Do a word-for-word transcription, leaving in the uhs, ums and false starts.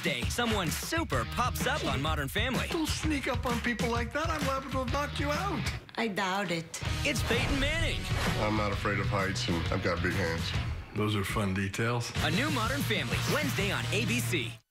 Wednesday, someone super pops up on Modern Family. Don't sneak up on people like that. I'm liable to have knocked you out. I doubt it. It's Peyton Manning. I'm not afraid of heights, and I've got big hands. Those are fun details. A new Modern Family, Wednesday on A B C.